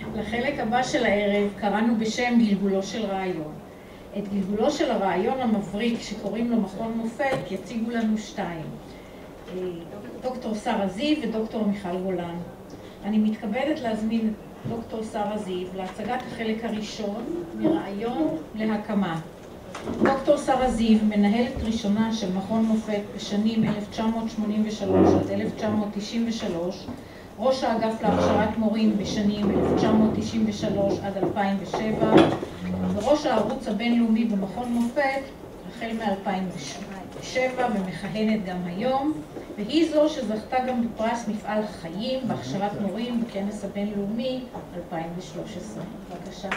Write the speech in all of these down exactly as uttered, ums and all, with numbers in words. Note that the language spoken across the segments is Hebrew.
לחלק הבא של הערב קראנו בשם גלגולו של רעיון. את גלגולו של הרעיון המבריק שקוראים לו מכון מופת יציגו לנו שתיים. דוקטור שרה זיו ודוקטור מיכל גולן. אני מתכבדת להזמין את דוקטור שרה זיו להצגת החלק הראשון מרעיון להקמה. דוקטור שרה זיו מנהלת ראשונה של מכון מופת בשנים אלף תשע מאות שמונים ושלוש עד אלף תשע מאות תשעים ושלוש, ראש האגף להכשרת מורים בשנים אלף תשע מאות תשעים ושלוש עד אלפיים ושבע, וראש הערוץ הבינלאומי במכון מופת החל מ-אלפיים ושבע ומכהנת גם היום, והיא זו שזכתה גם בפרס מפעל חיים בהכשרת מורים בכנס הבינלאומי אלפיים ושלוש עשרה. בבקשה.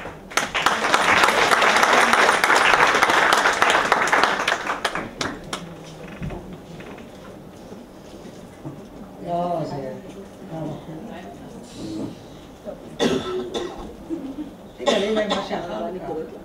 לא, זה... תגלי להם מה שאחר אני קוראת לך.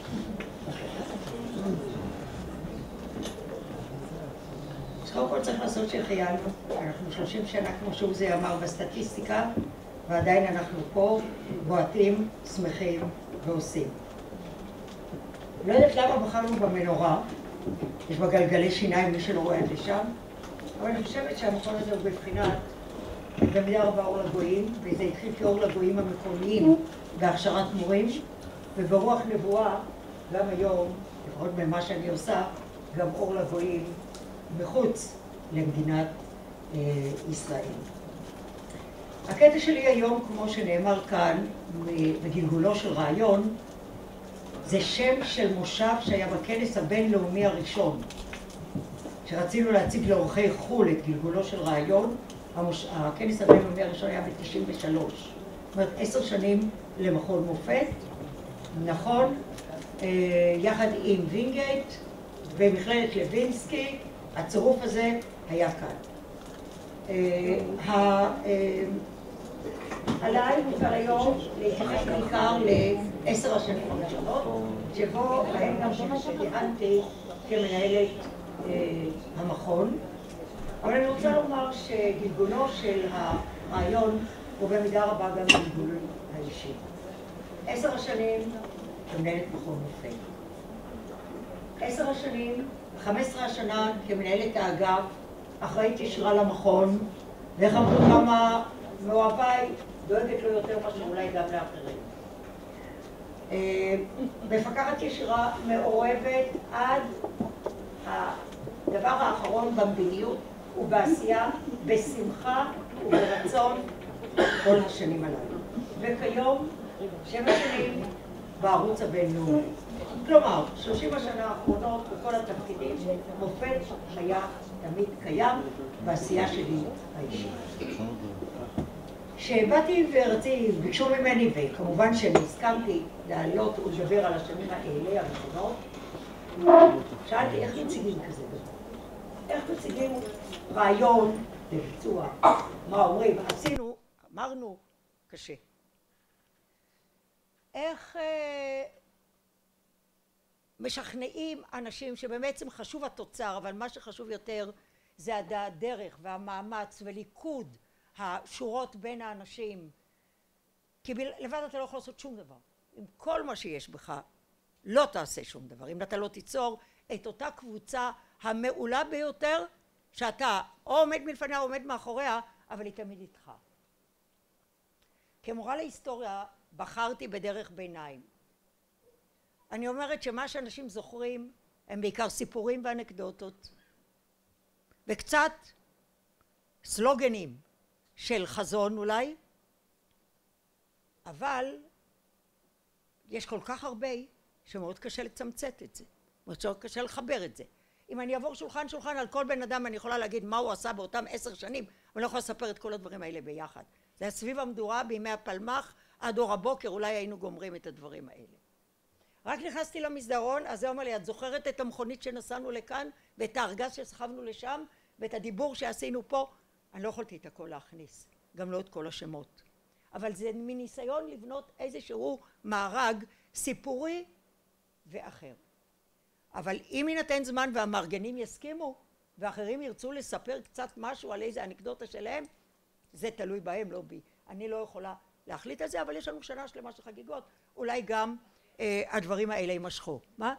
אז קודם כל צריך לעשות שהחיינו. אנחנו שלושים שנה, כמו שעוזי אמר, בסטטיסטיקה, ועדיין אנחנו פה, בועטים, שמחים ועושים. לא יודעת למה בחרנו במנורה, יש בה גלגלי שיניים, מי שלא רואה את לשם, אבל אני חושבת שהמכון הזה הוא בבחינת במידה רבה אור לגויים, וזה התחיל כאור לגויים המקומיים בהכשרת מורים, וברוח נבואה, גם היום, לפחות במה שאני עושה, גם אור לגויים מחוץ למדינת אה, ישראל. הקטע שלי היום, כמו שנאמר כאן, בגלגולו של רעיון, זה שם של מושב שהיה בכנס הבינלאומי הראשון, שרצינו להציג לאורחי חו"ל את גלגולו של רעיון. המוש... הכנס הבינלאומי הראשון היה ב-תשעים ושלוש. זאת אומרת, עשר שנים למכון מופת, נכון, אה, יחד עם וינגייט ומכללת לוינסקי, הצירוף הזה היה כאן. אה, ה... אה, עליי מותר היום להתייחס בעיקר לעשר השנים הראשונות, שבו בהן גם שכיהנתי כמנהלת אה, המכון. אבל אני רוצה לומר שגלגולו של הרעיון הוא במידה רבה גם גלגול האישי. עשר השנים כמנהלת מכון מופת. עשר השנים, חמש עשרה השנה כמנהלת האגף, אחראית ישירה למכון, ואיך אמרו כמה מאוהביי, דואגת לו יותר מה שאולי גם לאחרים. מפקחת ישירה מעורבת עד הדבר האחרון במדיניות ובעשייה, בשמחה וברצון כל השנים הללו. וכיום, שבע שנים בערוץ הבינלאומי. כלומר, שלושים השנה האחרונות בכל התפקידים, מופת היה תמיד קיים בעשייה שלי האישית. כשבאתי ורציתי, ביקשו ממני, וכמובן שאני הסכמתי לעלות ולדבר על השנים האלה הראשונות, שאלתי איך מציגים כזה דבר? איך מציגים רעיון לביצוע? מה אומרים? עשינו, אמרנו, קשה. איך אה, משכנעים אנשים שבעצם חשוב התוצר, אבל מה שחשוב יותר זה הדרך והמאמץ וליכוד השורות בין האנשים, כי לבד אתה לא יכול לעשות שום דבר. עם כל מה שיש בך לא תעשה שום דבר, אם אתה לא תיצור את אותה קבוצה המעולה ביותר, שאתה או עומד מלפניה או עומד מאחוריה, אבל היא תמיד איתך. כמורה להיסטוריה בחרתי בדרך ביניים. אני אומרת שמה שאנשים זוכרים הם בעיקר סיפורים ואנקדוטות, וקצת סלוגנים של חזון אולי, אבל יש כל כך הרבה שמאוד קשה לצמצת את זה, מאוד קשה לחבר את זה. אם אני אעבור שולחן שולחן על כל בן אדם אני יכולה להגיד מה הוא עשה באותם עשר שנים, אבל לא יכולה לספר את כל הדברים האלה ביחד. זה היה סביב המדורה בימי הפלמ"ח עד אור הבוקר, אולי היינו גומרים את הדברים האלה. רק נכנסתי למסדרון, אז זה אומר לי, את זוכרת את המכונית שנסענו לכאן ואת הארגז שסחבנו לשם ואת הדיבור שעשינו פה? אני לא יכולתי את הכל להכניס, גם לא את כל השמות. אבל זה מניסיון לבנות איזשהו מארג סיפורי ואחר. אבל אם יינתן זמן והמארגנים יסכימו ואחרים ירצו לספר קצת משהו על איזה אנקדוטה שלהם, זה תלוי בהם, לא בי. אני לא יכולה להחליט על זה, אבל יש לנו שנה שלמה של חגיגות, אולי גם אה, הדברים האלה יימשכו. מה?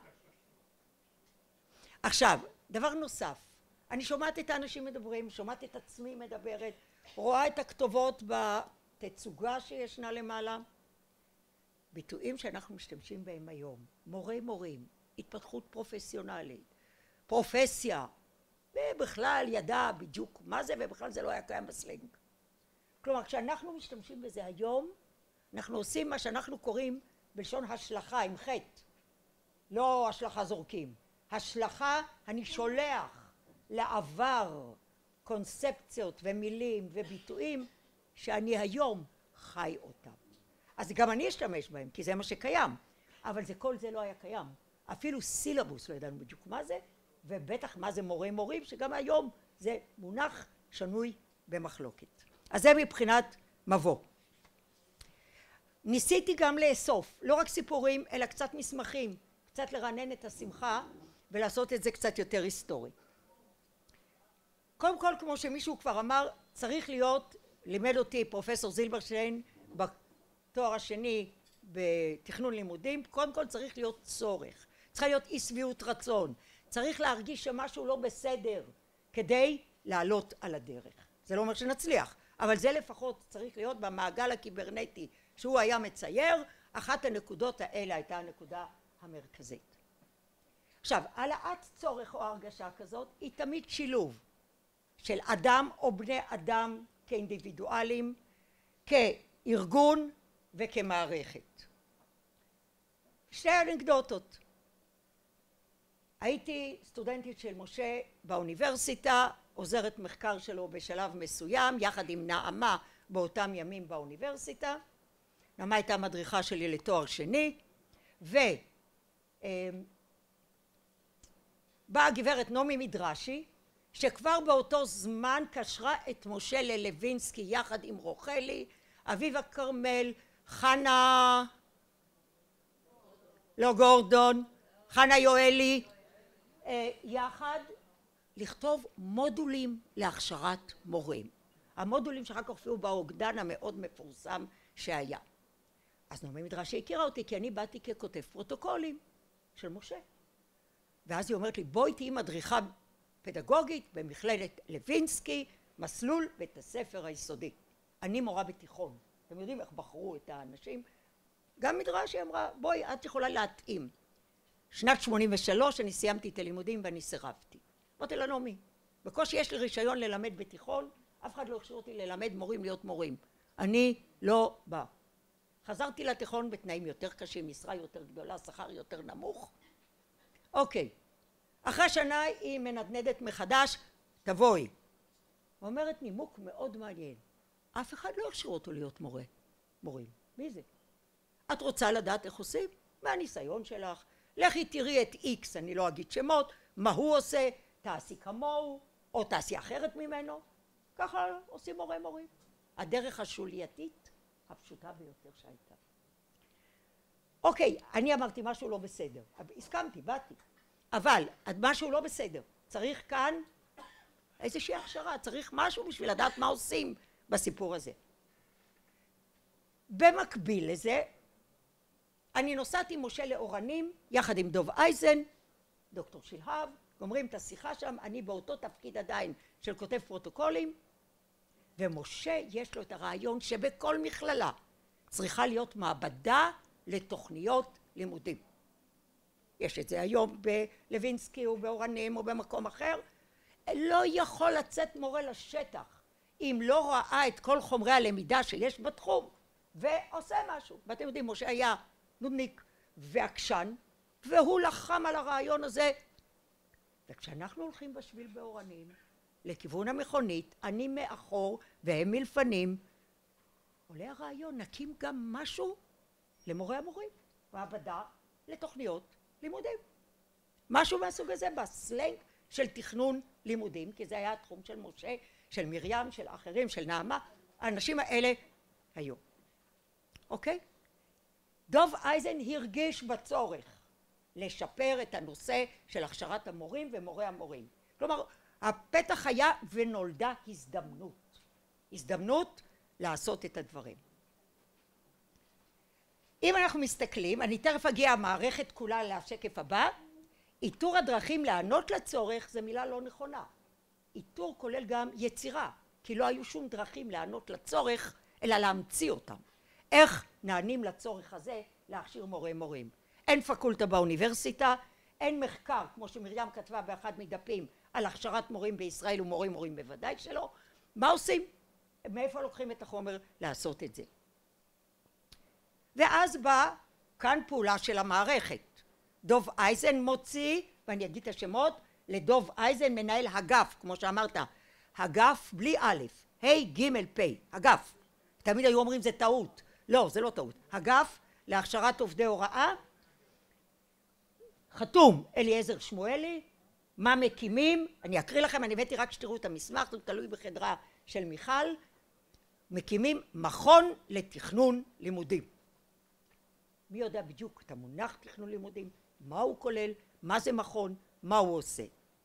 עכשיו, דבר נוסף, אני שומעת את האנשים מדברים, שומעת את עצמי מדברת, רואה את הכתובות בתצוגה שישנה למעלה, ביטויים שאנחנו משתמשים בהם היום, מורי מורים, התפתחות פרופסיונלית, פרופסיה, ובכלל ידע בדיוק מה זה, ובכלל זה לא היה קיים בסלנג. כלומר, כשאנחנו משתמשים בזה היום, אנחנו עושים מה שאנחנו קוראים בלשון השלכה עם חטא, לא השלכה זורקים. השלכה, אני שולח לעבר קונספציות ומילים וביטויים שאני היום חי אותם. אז גם אני אשתמש בהם, כי זה מה שקיים, אבל זה, כל זה לא היה קיים. אפילו סילבוס לא ידענו בדיוק מה זה, ובטח מה זה מורה מורים, שגם היום זה מונח שנוי במחלוקת. אז זה מבחינת מבוא. ניסיתי גם לאסוף, לא רק סיפורים, אלא קצת מסמכים, קצת לרענן את השמחה, ולעשות את זה קצת יותר היסטורי. קודם כל, כמו שמישהו כבר אמר, צריך להיות, לימד אותי פרופסור זילברשטיין בתואר השני בתכנון לימודים, קודם כל צריך להיות צורך, צריכה להיות אי שביעות רצון, צריך להרגיש שמשהו לא בסדר כדי לעלות על הדרך. זה לא אומר שנצליח, אבל זה לפחות צריך להיות במעגל הקיברנטי שהוא היה מצייר, אחת הנקודות האלה הייתה הנקודה המרכזית. עכשיו, העלאת צורך או הרגשה כזאת היא תמיד שילוב של אדם או בני אדם כאינדיבידואלים, כארגון וכמערכת. שתי אנקדוטות. הייתי סטודנטית של משה באוניברסיטה, עוזרת מחקר שלו בשלב מסוים, יחד עם נעמה באותם ימים באוניברסיטה. נעמה הייתה מדריכה שלי לתואר שני, ו... באה גברת נעמי מדרשי, שכבר באותו זמן קשרה את משה ללוינסקי יחד עם רוחלי, אביבה כרמל, חנה, לא גורדון, חנה יואלי, יחד לכתוב מודולים להכשרת מורים. המודולים שאחר כך הופיעו באוגדן המאוד מפורסם שהיה. אז נעמי מדרשי הכירה אותי כי אני באתי ככותב פרוטוקולים של משה. ואז היא אומרת לי, בואי תהיי מדריכה פדגוגית במכללת לוינסקי, מסלול בית הספר היסודי. אני מורה בתיכון. אתם יודעים איך בחרו את האנשים? גם מדרשי אמרה, בואי, את יכולה להתאים. שנת שמונים ושלוש אני סיימתי את הלימודים ואני סירבתי. אמרתי לה, נעמי, בקושי יש לי רישיון ללמד בתיכון, אף אחד לא הכשיר אותי ללמד מורים להיות מורים. אני לא באה. חזרתי לתיכון בתנאים יותר קשים, משרה יותר גדולה, שכר יותר נמוך. אוקיי, אחרי שנה היא מנדנדת מחדש, תבואי. אומרת נימוק מאוד מעניין, אף אחד לא הכשיר אותו להיות מורה, מורים. מי זה? את רוצה לדעת איך עושים? מהניסיון שלך, לכי תראי את איקס, אני לא אגיד שמות, מה הוא עושה, תעשי כמוהו, או תעשי אחרת ממנו. ככה עושים מורה מורים. הדרך השולייתית הפשוטה ביותר שהייתה. אוקיי, אני אמרתי משהו לא בסדר, הסכמתי, באתי, אבל משהו לא בסדר, צריך כאן איזושהי הכשרה, צריך משהו בשביל לדעת מה עושים בסיפור הזה. במקביל לזה, אני נוסעת עם משה לאורנים, יחד עם דוב אייזן, דוקטור שלהב, גומרים את השיחה שם, אני באותו תפקיד עדיין של כותב פרוטוקולים, ומשה יש לו את הרעיון שבכל מכללה צריכה להיות מעבדה לתוכניות לימודים. יש את זה היום בלוינסקי או באורנים או במקום אחר. לא יכול לצאת מורה לשטח אם לא ראה את כל חומרי הלמידה שיש בתחום ועושה משהו. ואתם יודעים, משה היה נודניק ועקשן, והוא לחם על הרעיון הזה. וכשאנחנו הולכים בשביל באורנים לכיוון המכונית, אני מאחור והם מלפנים, עולה הרעיון, נקים גם משהו למורה המורים, מעבדה לתוכניות לימודים. משהו מהסוג הזה בסלנג של תכנון לימודים, כי זה היה התחום של משה, של מרים, של אחרים, של נעמה, האנשים האלה היו. אוקיי? דוב אייזן הרגיש בצורך לשפר את הנושא של הכשרת המורים ומורי המורים. כלומר, הפתח היה ונולדה הזדמנות. הזדמנות לעשות את הדברים. אם אנחנו מסתכלים, אני תכף אגיע המערכת כולה לשקף הבא, איתור הדרכים לענות לצורך זה מילה לא נכונה. איתור כולל גם יצירה, כי לא היו שום דרכים לענות לצורך, אלא להמציא אותם. איך נענים לצורך הזה להכשיר מורי מורים? אין פקולטה באוניברסיטה, אין מחקר, כמו שמרים כתבה באחד מדפים, על הכשרת מורים בישראל ומורים מורים בוודאי שלא. מה עושים? מאיפה לוקחים את החומר לעשות את זה? ואז בא כאן פעולה של המערכת. דוב אייזן מוציא, ואני אגיד את השמות, לדוב אייזן מנהל הגף, כמו שאמרת, הגף בלי א', ה' ג' פ', הגף. תמיד היו אומרים זה טעות. לא, זה לא טעות. הגף להכשרת עובדי הוראה, חתום אליעזר שמואלי, מה מקימים? אני אקריא לכם, אני הבאתי רק שתראו את המסמך, זה תלוי בחדרה של מיכל, מקימים מכון לתכנון לימודים. מי יודע בדיוק את המונח תכנון לימודים, מה הוא כולל, מה זה מכון, מה הוא עושה.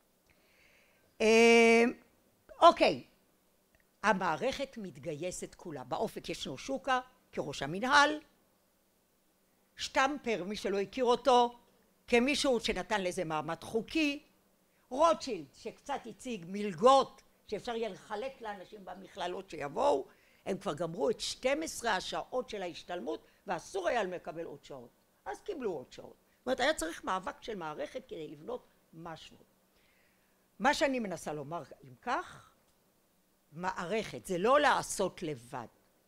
אוקיי, המערכת מתגייסת כולה. באופק ישנו שוקה כראש המנהל, שטמפר, מי שלא הכיר אותו, כמישהו שנתן לזה מעמד חוקי, רוטשילד שקצת הציג מלגות שאפשר יהיה לחלק לאנשים במכללות שיבואו, הם כבר גמרו את שתים עשרה השעות של ההשתלמות ואסור היה לקבל עוד שעות, אז קיבלו עוד שעות. זאת אומרת, היה צריך מאבק של מערכת כדי לבנות משהו. מה שאני מנסה לומר, אם כך, מערכת זה לא לעשות לבד.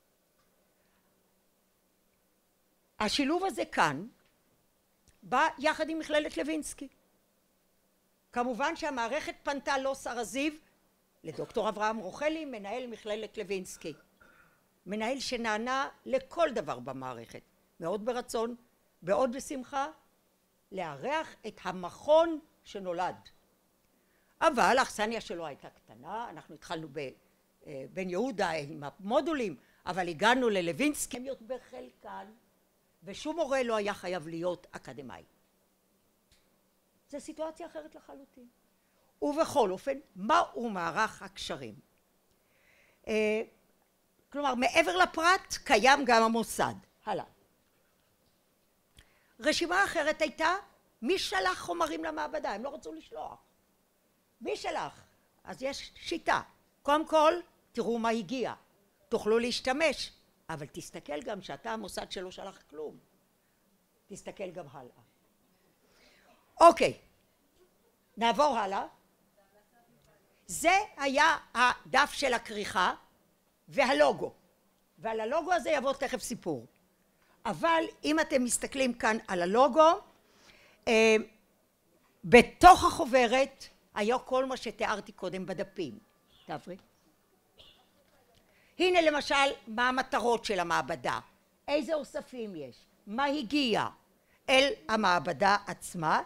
השילוב הזה כאן בא יחד עם מכללת לוינסקי. כמובן שהמערכת פנתה לא שר זיו, לדוקטור אברהם רוחלי, מנהל מכללת לוינסקי. מנהל שנענה לכל דבר במערכת, מאוד ברצון, מאוד בשמחה, לארח את המכון שנולד. אבל האכסניה שלו הייתה קטנה, אנחנו התחלנו בבן יהודה עם המודולים, אבל הגענו ללוינסקי בחלקן, ושום מורה לא היה חייב להיות אקדמאי. זו סיטואציה אחרת לחלוטין. ובכל אופן, מהו מערך הקשרים? כלומר, מעבר לפרט קיים גם המוסד. הלאה. רשימה אחרת הייתה, מי שלח חומרים למעבדה? הם לא רצו לשלוח. מי שלח? אז יש שיטה. קודם כל, תראו מה הגיע. תוכלו להשתמש, אבל תסתכל גם שאתה המוסד שלא שלח כלום. תסתכל גם הלאה. אוקיי, נעבור הלאה. זה היה הדף של הכריכה והלוגו. ועל הלוגו הזה יבוא תכף סיפור. אבל אם אתם מסתכלים כאן על הלוגו, אה, בתוך החוברת היה כל מה שתיארתי קודם בדפים. תעברי. הנה למשל מה המטרות של המעבדה, איזה אוספים יש, מה הגיע אל המעבדה עצמה.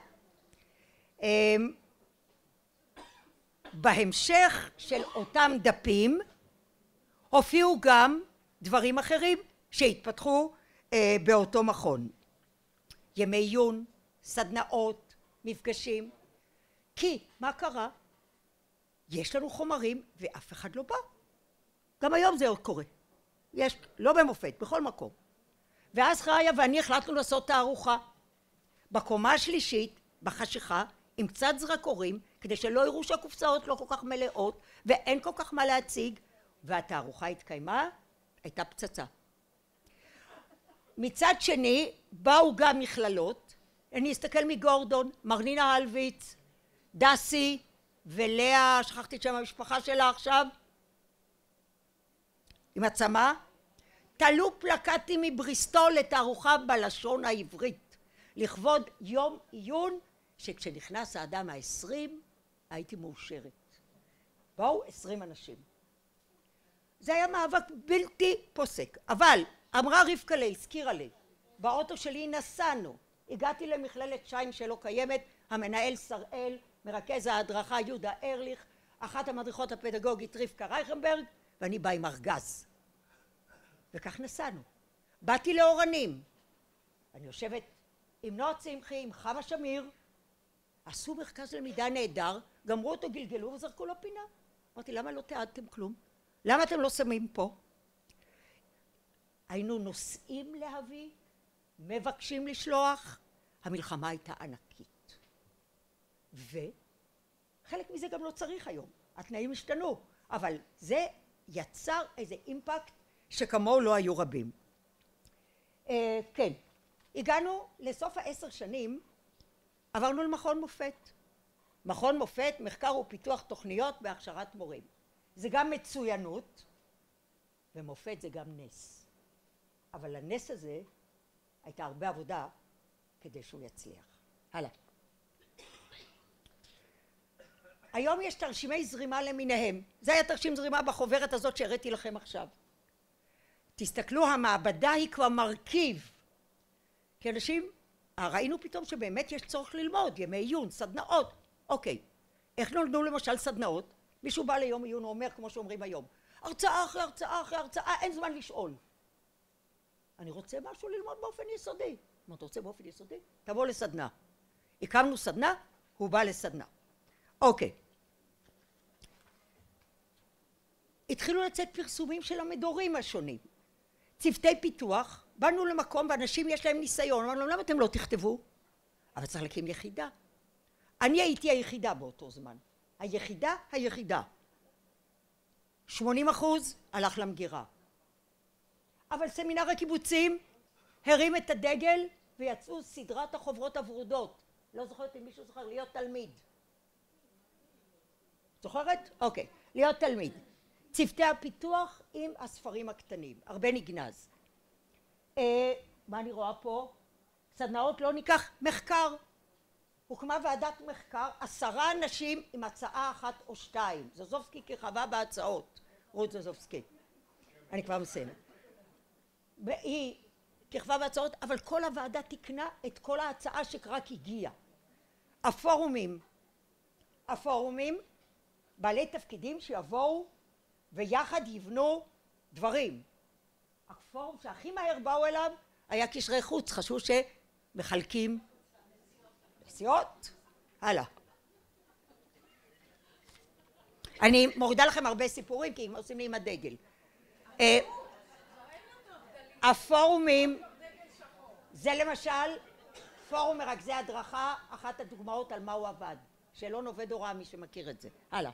בהמשך של אותם דפים הופיעו גם דברים אחרים שהתפתחו באותו מכון. ימי עיון, סדנאות, מפגשים. כי מה קרה? יש לנו חומרים ואף אחד לא בא. גם היום זה עוד קורה. יש, לא במופת, בכל מקום. ואז חיה ואני החלטנו לעשות תערוכה. בקומה השלישית, בחשיכה, עם קצת זרקורים, כדי שלא יראו שהקופסאות לא כל כך מלאות, ואין כל כך מה להציג, והתערוכה התקיימה, הייתה פצצה. מצד שני, באו גם מכללות, אני אסתכל מגורדון, מרנינה אלוויץ, דסי ולאה, שכחתי את שם המשפחה שלה עכשיו, עם עצמה, תלו פלקטים מבריסטול לתערוכה בלשון העברית, לכבוד יום עיון, שכשנכנס האדם העשרים, הייתי מאושרת. באו עשרים אנשים. זה היה מאבק בלתי פוסק, אבל אמרה רבקה לי, הזכירה לי, באוטו שלי נסענו, הגעתי למכללת שיין שלא קיימת, המנהל שראל, מרכז ההדרכה יהודה ארליך, אחת המדריכות הפדגוגית רבקה רייכנברג, ואני באה עם ארגז. וכך נסענו. באתי לאורנים. אני יושבת עם נועה צמחי, עם חווה שמיר, עשו מרכז למידה נהדר, גמרו אותו, גלגלו וזרקו לו פינה. אמרתי, למה לא תיעדתם כלום? למה אתם לא שמים פה? היינו נוסעים להביא, מבקשים לשלוח, המלחמה הייתה ענקית. וחלק מזה גם לא צריך היום, התנאים השתנו, אבל זה יצר איזה אימפקט שכמוהו לא היו רבים. אה, כן, הגענו לסוף העשר שנים, עברנו למכון מופת. מכון מופת, מחקר ופיתוח תוכניות בהכשרת מורים. זה גם מצוינות, ומופת זה גם נס. אבל לנס הזה הייתה הרבה עבודה כדי שהוא יצליח. הלאה. היום יש תרשימי זרימה למיניהם. זה היה תרשים זרימה בחוברת הזאת שהראיתי לכם עכשיו. תסתכלו, המעבדה היא כבר מרכיב. כי אנשים, ראינו פתאום שבאמת יש צורך ללמוד, ימי עיון, סדנאות. אוקיי, איך נולדו למשל סדנאות? מישהו בא ליום עיון, הוא אומר כמו שאומרים היום, הרצאה אחרי הרצאה אחרי הרצאה, אין זמן לשאול. אני רוצה משהו ללמוד באופן יסודי. מה אתה רוצה באופן יסודי? תבוא לסדנה. הקמנו סדנה, הוא בא לסדנה. אוקיי. התחילו לצאת פרסומים של המדורים השונים. צוותי פיתוח, באנו למקום ואנשים יש להם ניסיון, אמרנו למה אתם לא תכתבו? אבל צריך להקים יחידה. אני הייתי היחידה באותו זמן. היחידה, היחידה. שמונים אחוז הלך למגירה. אבל סמינר הקיבוצים הרים את הדגל ויצאו סדרת החוברות הוורודות. לא זוכרת אם מישהו זוכר, להיות תלמיד. זוכרת? אוקיי, להיות תלמיד. צוותי הפיתוח עם הספרים הקטנים, הרבה נגנז. אה, מה אני רואה פה? סדנאות לא ניקח, מחקר. הוקמה ועדת מחקר, עשרה אנשים עם הצעה אחת או שתיים. זוזובסקי כיכבה בהצעות, רות זוזובסקי. אני כבר מסיימת. היא כיכבה בהצעות, אבל כל הוועדה תקנה את כל ההצעה שרק הגיעה. הפורומים, הפורומים, בעלי תפקידים שיבואו ויחד יבנו דברים. הפורום שהכי מהר באו אליו היה קשרי חוץ, חשבו שמחלקים נסיעות. הלאה. אני מורידה לכם הרבה סיפורים כי הם עושים לי עם הדגל. הפורומים, זה למשל פורום מרכזי הדרכה, אחת הדוגמאות על מה הוא עבד. שאלון עובד הוראה, מי שמכיר את זה. הלאה.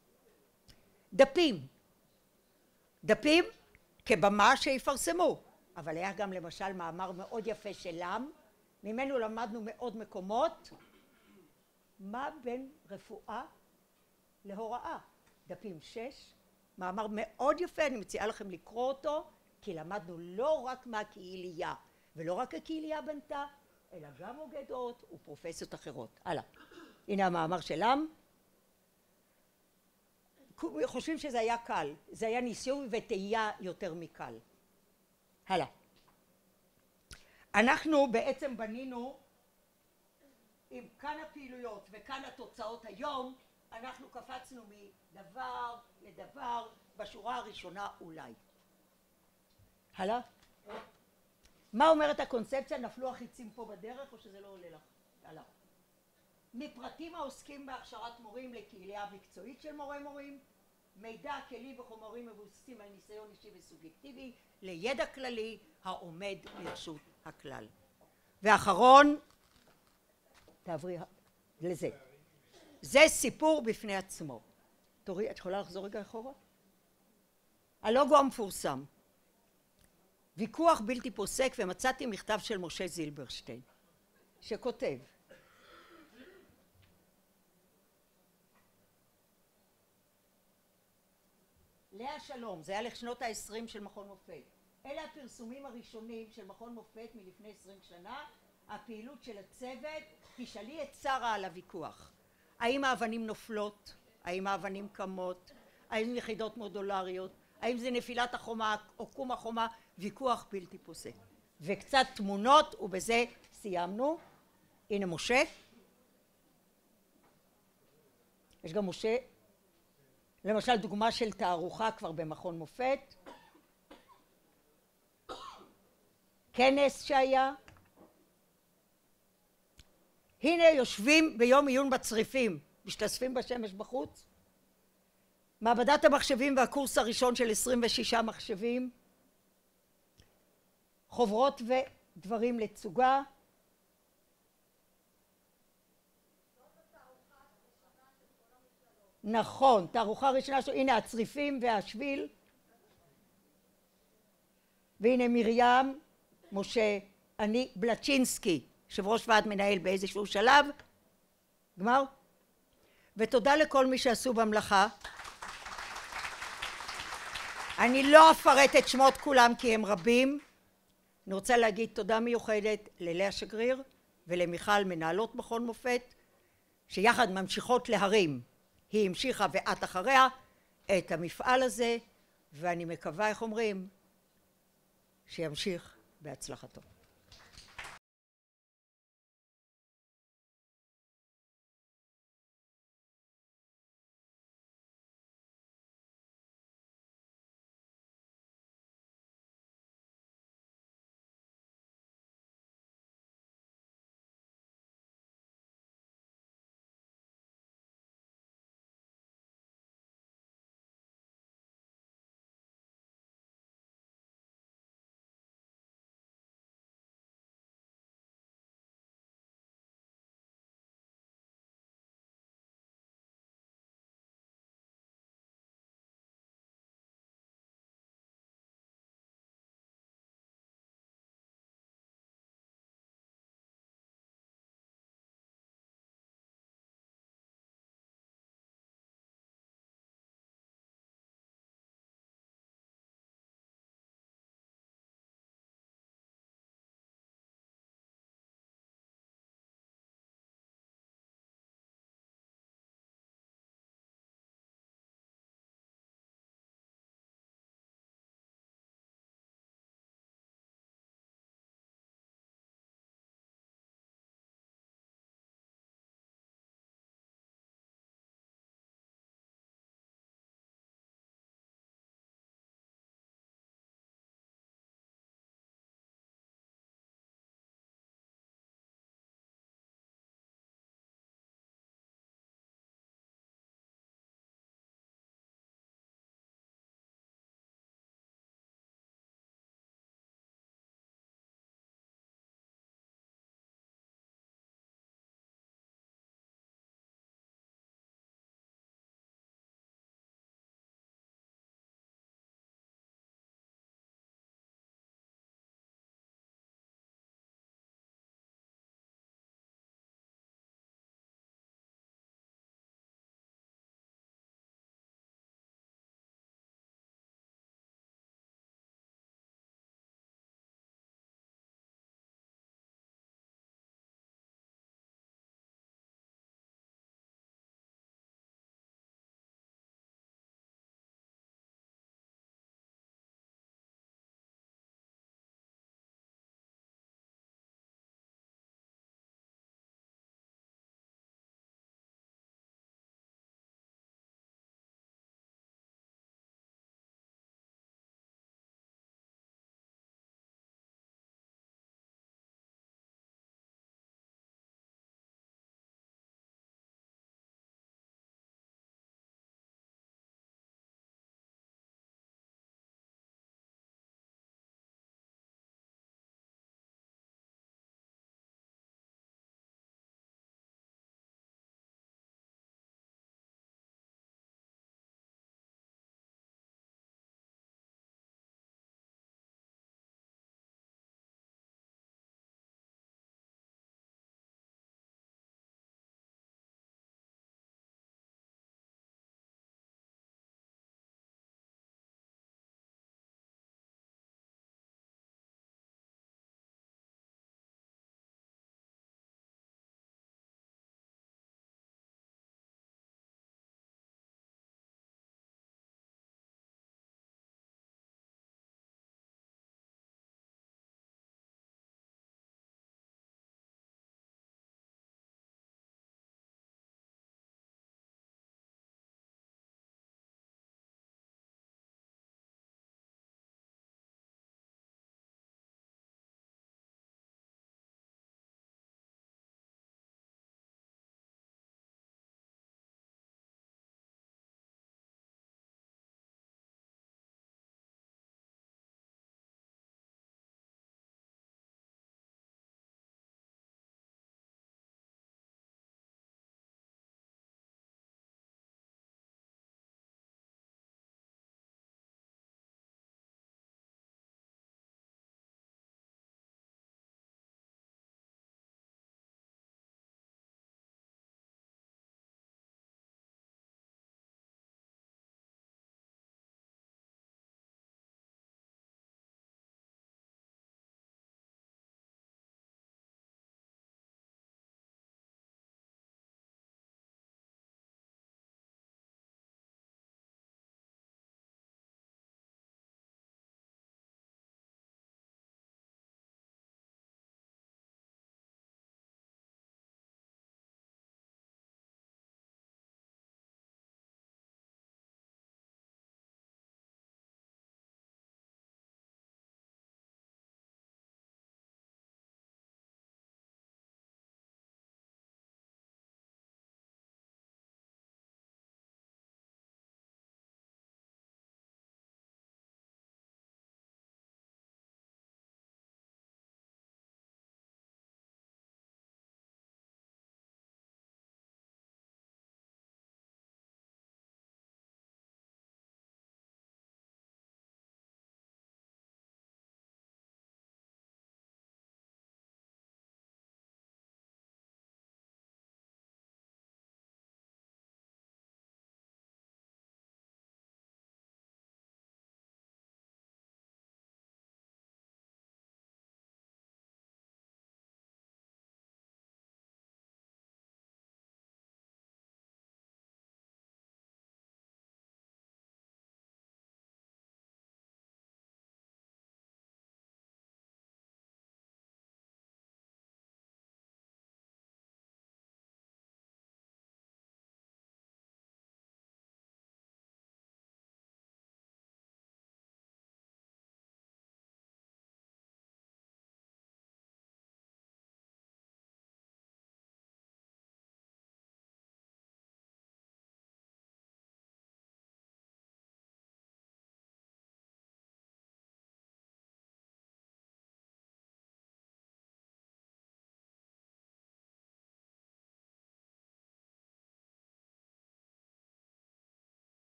דפים. דפים כבמה שיפרסמו. אבל היה גם למשל מאמר מאוד יפה שלם, ממנו למדנו מאוד מקומות, מה בין רפואה להוראה. דפים שש, מאמר מאוד יפה, אני מציעה לכם לקרוא אותו, כי למדנו לא רק מה הקהילייה, ולא רק הקהילייה בנתה, אלא גם הוגדות ופרופסיות אחרות. הלאה. הנה המאמר שלם. חושבים שזה היה קל, זה היה ניסוי וטעייה יותר מקל. הלאה. אנחנו בעצם בנינו, עם כאן הפעילויות וכאן התוצאות היום, אנחנו קפצנו מדבר לדבר בשורה הראשונה אולי. הלאה. מה אומרת הקונספציה? נפלו החיצים פה בדרך או שזה לא עולה לך? הלאה. מפרטים העוסקים בהכשרת מורים לקהילה מקצועית של מורי מורים, מידע, כלים וחומרים מבוססים על ניסיון אישי וסובייקטיבי, לידע כללי העומד לרשות הכלל. ואחרון, תעברי לזה. זה סיפור בפני עצמו. תורי, את יכולה לחזור רגע אחורה? הלוגו המפורסם. ויכוח בלתי פוסק, ומצאתי מכתב של משה זילברשטיין, שכותב, לאה שלום, זה היה לשנות העשרים של מכון מופת. אלה הפרסומים הראשונים של מכון מופת מלפני עשרים שנה, הפעילות של הצוות, תשאלי את שרה על הוויכוח. האם האבנים נופלות? האם האבנים קמות? האם יחידות מודולריות? האם זה נפילת החומה או קום החומה? ויכוח בלתי פוסק. וקצת תמונות, ובזה סיימנו. הנה משה. יש גם משה, למשל דוגמה של תערוכה כבר במכון מופת. כנס שהיה. הנה יושבים ביום עיון בצריפים, משתספים בשמש בחוץ. מעבדת המחשבים והקורס הראשון של עשרים ושישה מחשבים. חוברות דברים לתצוגה. נכון, תערוכה ראשונה שלו, הנה הצריפים והשביל. והנה מרים, משה, אני, בלצ'ינסקי, יושב ראש ועד מנהל באיזשהו שלב. גמר. ותודה לכל מי שעשו במלאכה. אני לא אפרט את שמות כולם כי הם רבים. אני רוצה להגיד תודה מיוחדת ללאה שגריר ולמיכל מנהלות מכון מופת, שיחד ממשיכות להרים, היא המשיכה ואת אחריה, את המפעל הזה, ואני מקווה, איך אומרים, שימשיך בהצלחתו.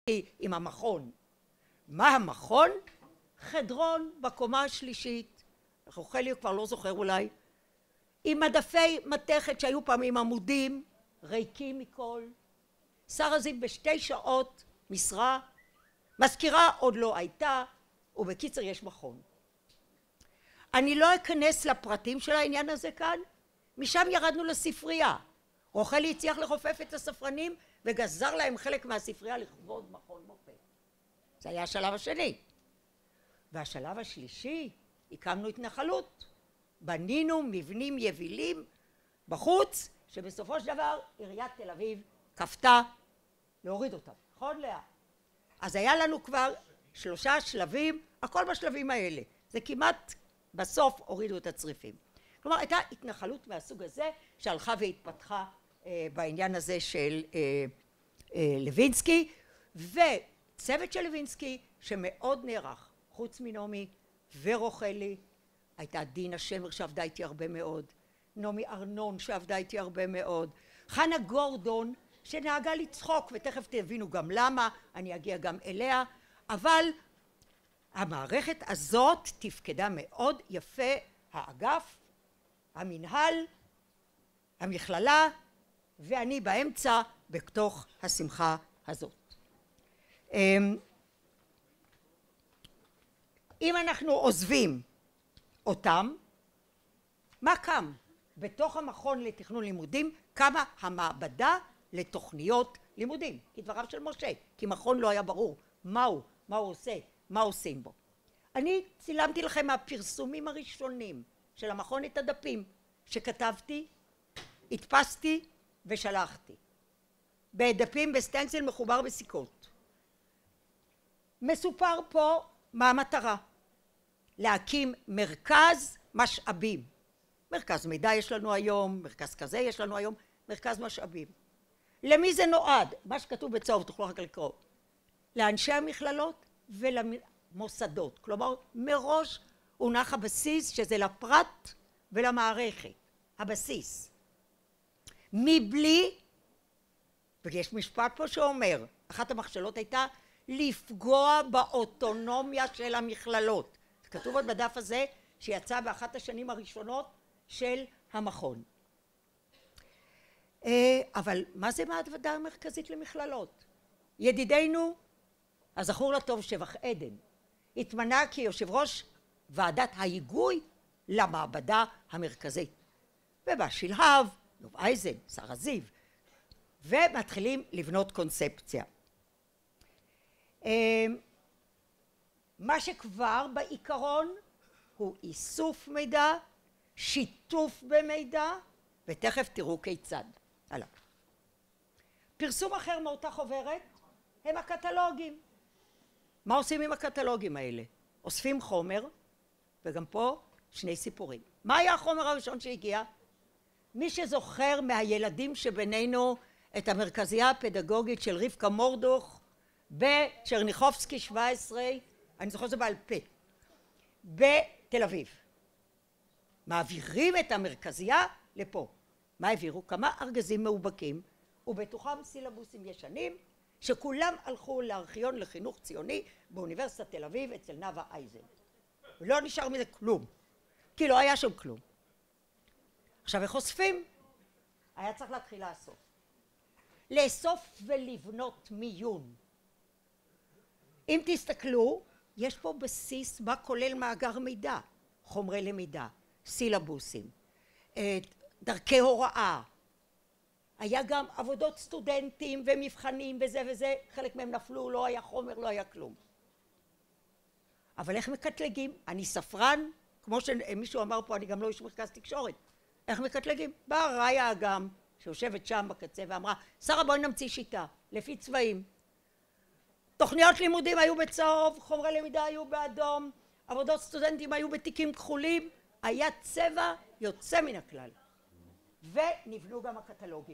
עם המכון. מה המכון? חדרון בקומה השלישית, רחלי כבר לא זוכר אולי, עם מדפי מתכת שהיו פעמים עמודים, ריקים מכל. שרה זיו בשתי שעות משרה, מזכירה עוד לא הייתה, ובקיצר יש מכון. אני לא אכנס לפרטים של העניין הזה כאן, משם ירדנו לספרייה. רחלי הצליח לחופף את הספרנים וגזר להם חלק מהספרייה לכבוד מכון מופת. זה היה השלב השני. והשלב השלישי, הקמנו התנחלות. בנינו מבנים יבילים בחוץ, שבסופו של דבר עיריית תל אביב כפתה להוריד אותם. נכון לאה? אז היה לנו כבר שלושה שלבים, הכל בשלבים האלה. זה כמעט בסוף הורידו את הצריפים. כלומר, הייתה התנחלות מהסוג הזה שהלכה והתפתחה אה, בעניין הזה של אה, אה, לוינסקי, וצוות של לוינסקי שמאוד נערך, חוץ מנעמי ורחלי, הייתה דינה שמר שעבדה איתי הרבה מאוד, נעמי ארנון שעבדה איתי הרבה מאוד, חנה גורדון שנהגה לצחוק, ותכף תבינו גם למה, אני אגיע גם אליה, אבל המערכת הזאת תפקדה מאוד יפה, האגף, המנהל, המכללה, ואני באמצע בתוך השמחה הזאת. אם אנחנו עוזבים אותם, מה קם? בתוך המכון לתכנון לימודים קמה המעבדה לתוכניות לימודים, כדבריו של משה, כי מכון לא היה ברור מהו, מה הוא עושה, מה עושים בו. אני צילמתי לכם מהפרסומים הראשונים של המכון את הדפים שכתבתי, הדפסתי ושלחתי. בדפים בסטנסיל מחובר בסיכות. מסופר פה מה המטרה. להקים מרכז משאבים. מרכז מידע יש לנו היום, מרכז כזה יש לנו היום, מרכז משאבים. למי זה נועד? מה שכתוב בצהוב, תוכלו רק לקרוא. לאנשי המכללות ולמוסדות. כלומר, מראש הונח הבסיס שזה לפרט ולמערכת. הבסיס. מבלי, ויש משפט פה שאומר, אחת המכשלות הייתה לפגוע באוטונומיה של המכללות. זה כתוב עוד בדף הזה שיצא באחת השנים הראשונות של המכון. אבל מה זה מעבדה המרכזית למכללות? ידידנו, הזכור לטוב שבח עדן, התמנה כיושב ראש ועדת ההיגוי למעבדה המרכזית. ובא שלהב, נוב אייזן, שרה זיו, ומתחילים לבנות קונספציה. מה שכבר בעיקרון הוא איסוף מידע, שיתוף במידע, ותכף תראו כיצד. הלאה. פרסום אחר מאותה חוברת הם הקטלוגים. מה עושים עם הקטלוגים האלה? אוספים חומר, וגם פה שני סיפורים. מה היה החומר הראשון שהגיע? מי שזוכר מהילדים שבינינו את המרכזייה הפדגוגית של רבקה מורדוך בצ'רניחובסקי שבע עשרה, אני זוכר זה בעל פה, בתל אביב. מעבירים את המרכזייה לפה. מה העבירו? כמה ארגזים מאובקים, ובתוכם סילבוסים ישנים, שכולם הלכו לארכיון לחינוך ציוני באוניברסיטת תל אביב אצל נאוה אייזן. ולא נשאר מזה כלום, כי לא היה שם כלום. עכשיו איך אוספים? היה צריך להתחיל לאסוף. לאסוף ולבנות מיון. אם תסתכלו, יש פה בסיס מה כולל מאגר מידע, חומרי למידה, סילבוסים, דרכי הוראה. היה גם עבודות סטודנטים ומבחנים וזה וזה, חלק מהם נפלו, לא היה חומר, לא היה כלום. אבל איך מקטלגים? אני ספרן, כמו שמישהו אמר פה, אני גם לא איש מרכז תקשורת. איך מקטלגים? באה ראיה אגם, שיושבת שם בקצה ואמרה, שרה בואי נמציא שיטה, לפי צבעים. תוכניות לימודים היו בצהוב, חומרי למידה היו באדום, עבודות סטודנטים היו בתיקים כחולים, היה צבע יוצא מן הכלל. ונבנו גם הקטלוגים.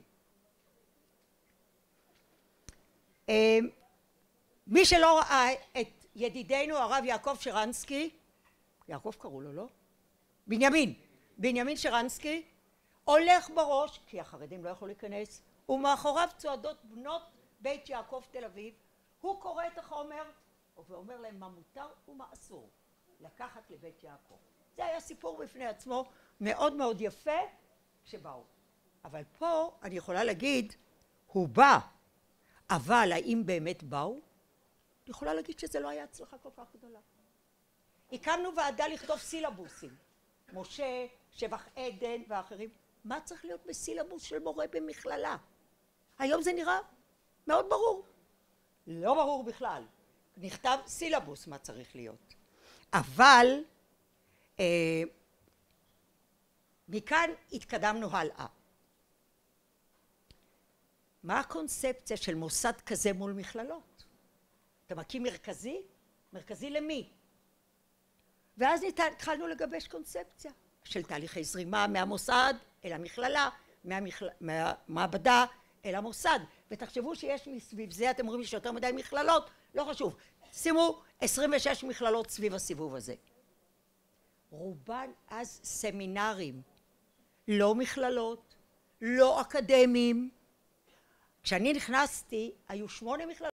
מי שלא ראה את ידידנו הרב יעקב שרנסקי, יעקב קראו לו, לא? בנימין, בנימין שרנסקי, הולך בראש, כי החרדים לא יכלו להיכנס, ומאחוריו צועדות בנות בית יעקב תל אביב, הוא קורא את החומר ואומר להם מה מותר ומה אסור לקחת לבית יעקב. זה היה סיפור בפני עצמו מאוד מאוד יפה שבאו. אבל פה אני יכולה להגיד, הוא בא, אבל האם באמת באו? אני יכולה להגיד שזה לא היה הצלחה כל כך גדולה. הקמנו ועדה לכתוב סילבוסים. משה, שבח עדן ואחרים. מה צריך להיות בסילבוס של מורה במכללה? היום זה נראה מאוד ברור. לא ברור בכלל. נכתב סילבוס מה צריך להיות. אבל אה, מכאן התקדמנו הלאה. מה הקונספציה של מוסד כזה מול מכללות? אתה מקים מרכזי? מרכזי למי? ואז התחלנו לגבש קונספציה של תהליכי זרימה מהמוסד אל המכללה, מהמכל... מהמעבדה אל המוסד. ותחשבו שיש מסביב זה, אתם אומרים שיותר מדי מכללות, לא חשוב. שימו עשרים ושש מכללות סביב הסיבוב הזה. רובן אז סמינרים, לא מכללות, לא אקדמיים. כשאני נכנסתי, היו שמונה מכללות.